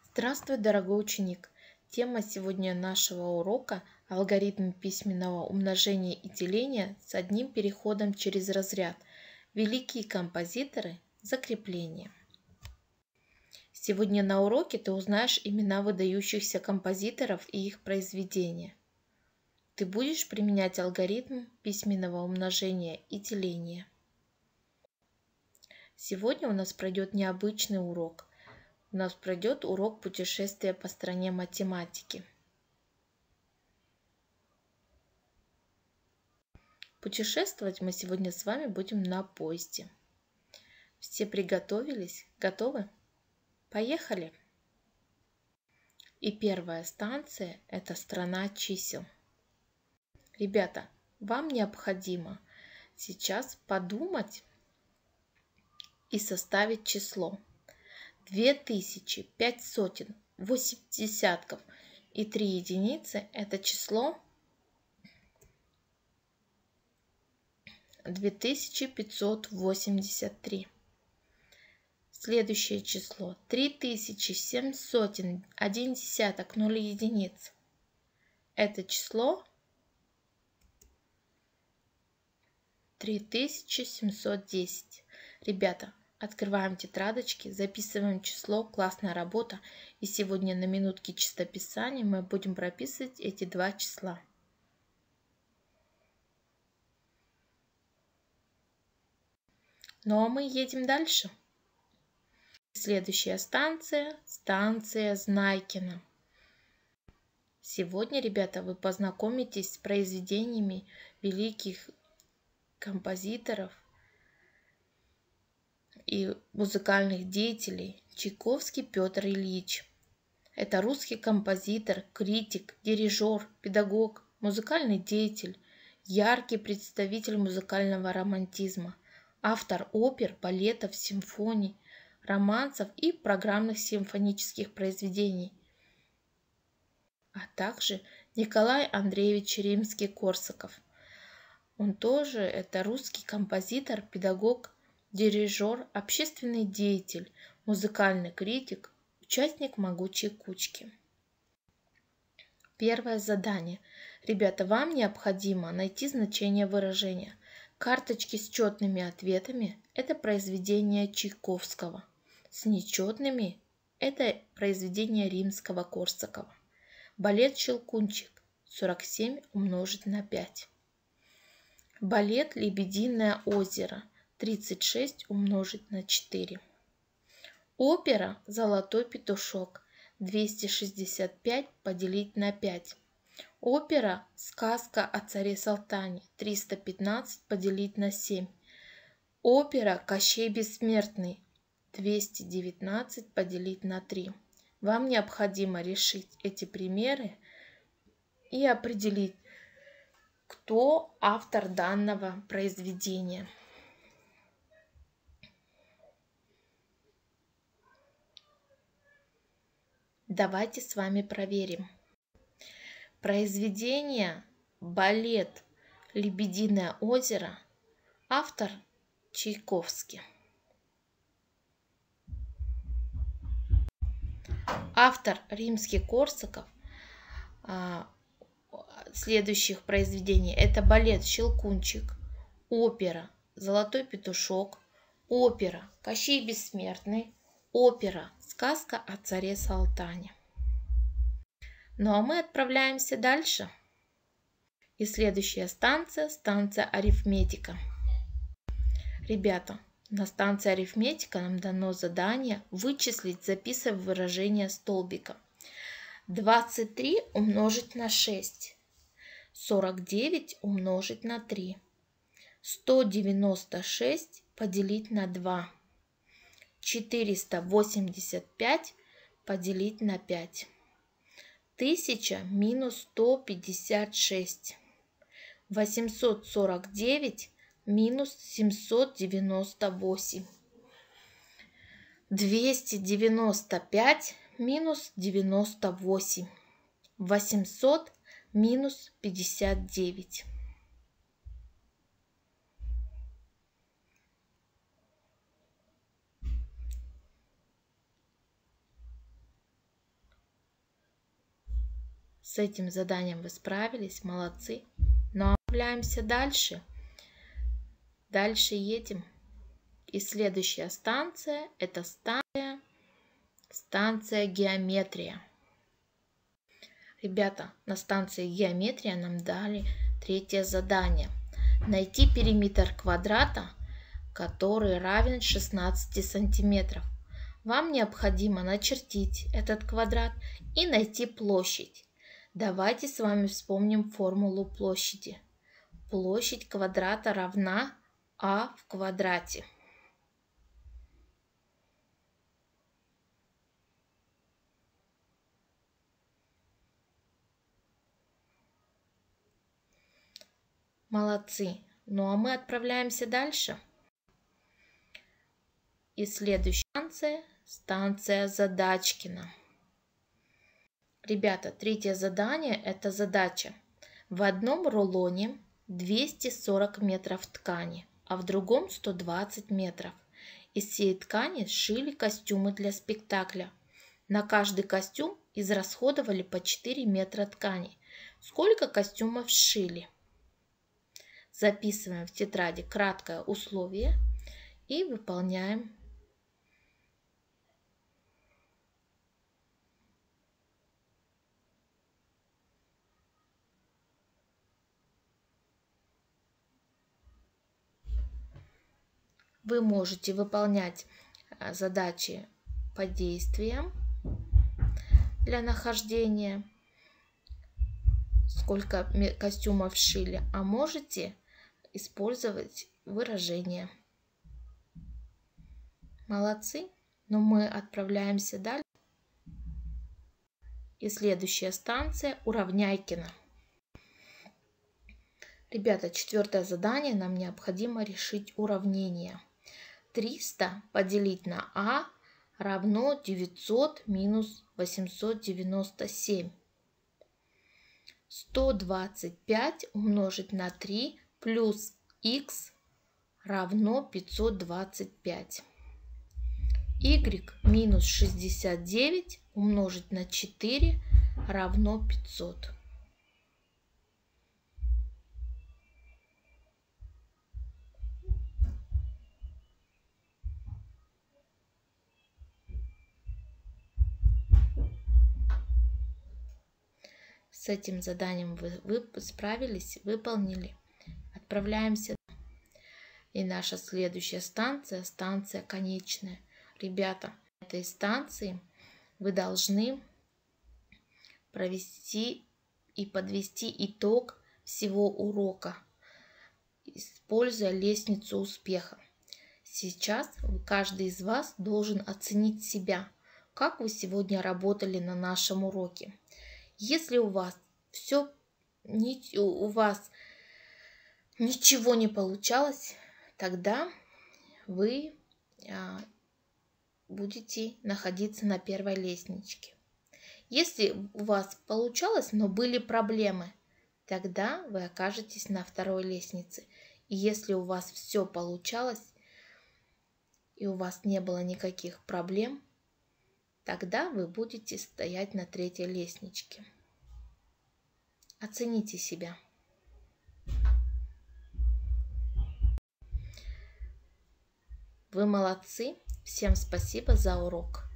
Здравствуй, дорогой ученик! Тема сегодня нашего урока – алгоритм письменного умножения и деления с одним переходом через разряд. Великие композиторы. Закрепление. Сегодня на уроке ты узнаешь имена выдающихся композиторов и их произведения. Ты будешь применять алгоритм письменного умножения и деления. Сегодня у нас пройдет необычный урок. У нас пройдет урок путешествия по стране математики. Путешествовать мы сегодня с вами будем на поезде. Все приготовились? Готовы? Поехали! И первая станция – это страна чисел. Ребята, вам необходимо сейчас подумать и составить число. 2000, 5 сотен, 8 десятков и 3 единицы – это число 2583. Следующее число 3007 сотен, 1 десяток, 0 единиц. Это число 3710. Ребята, открываем тетрадочки, записываем число, классная работа. И сегодня на минутке чистописания мы будем прописывать эти два числа. Ну а мы едем дальше. Следующая станция – станция Знайкино. Сегодня, ребята, вы познакомитесь с произведениями великих композиторов и музыкальных деятелей. Чайковский Петр Ильич. Это русский композитор, критик, дирижер, педагог, музыкальный деятель, яркий представитель музыкального романтизма, автор опер, балетов, симфоний, романсов и программных симфонических произведений, а также Николай Андреевич Римский-Корсаков. Он тоже это русский композитор, педагог, дирижер, общественный деятель, музыкальный критик, участник «Могучей кучки». Первое задание. Ребята, вам необходимо найти значение выражения. Карточки с четными ответами – это произведение Чайковского. С нечетными – это произведение Римского-Корсакова. Балет «Щелкунчик» 47 умножить на 5. Балет «Лебединое озеро» 36 умножить на 4. Опера «Золотой петушок» 265 поделить на 5. Опера «Сказка о царе Салтане» 315 поделить на 7. Опера «Кощей Бессмертный» 219 поделить на 3. Вам необходимо решить эти примеры и определить, кто автор данного произведения. Давайте с вами проверим. Произведение «Балет Лебединое озеро» автор Чайковский. Автор Римский-Корсаков следующих произведений – это балет «Щелкунчик», опера «Золотой петушок», опера «Кощей Бессмертный», опера «Сказка о царе Салтане». Ну а мы отправляемся дальше. И следующая станция – станция арифметика. Ребята, на станции арифметика нам дано задание вычислить, записывая выражение столбика. 23 умножить на 6. 49 умножить на 3. 196 поделить на 2. 485 поделить на 5. 1000 минус 156. 849 минус 798. 295 минус 98. 800 минус 59. С этим заданием вы справились, молодцы. Ну а отправляемся дальше. Дальше едем. И следующая станция – это станция геометрия. Ребята, на станции геометрия нам дали третье задание. Найти периметр квадрата, который равен 16 сантиметров. Вам необходимо начертить этот квадрат и найти площадь. Давайте с вами вспомним формулу площади. Площадь квадрата равна А в квадрате. Молодцы. Ну а мы отправляемся дальше. И следующая станция Задачкина. Ребята, третье задание – это задача. В одном рулоне 240 метров ткани, а в другом 120 метров. Из всей ткани сшили костюмы для спектакля. На каждый костюм израсходовали по 4 метра ткани. Сколько костюмов сшили? Записываем в тетради краткое условие и выполняем. Вы можете выполнять задачи по действиям для нахождения, сколько костюмов сшили, а можете использовать выражения. Молодцы, но мы отправляемся дальше. И следующая станция Уравняйкино. Ребята, четвертое задание, нам необходимо решить уравнение. 300 поделить на А равно 900 минус 897. 125 умножить на 3 плюс х равно 525. Y минус 69 умножить на 4 равно 500. С этим заданием вы справились, выполнили. Отправляемся. И наша следующая станция конечная. Ребята, на этой станции вы должны провести и подвести итог всего урока, используя лестницу успеха. Сейчас каждый из вас должен оценить себя, как вы сегодня работали на нашем уроке. Если у вас ничего не получалось, тогда вы будете находиться на первой лестничке. Если у вас получалось, но были проблемы, тогда вы окажетесь на второй лестнице. И если у вас все получалось, и у вас не было никаких проблем, тогда вы будете стоять на третьей лестничке. Оцените себя. Вы молодцы. Всем спасибо за урок.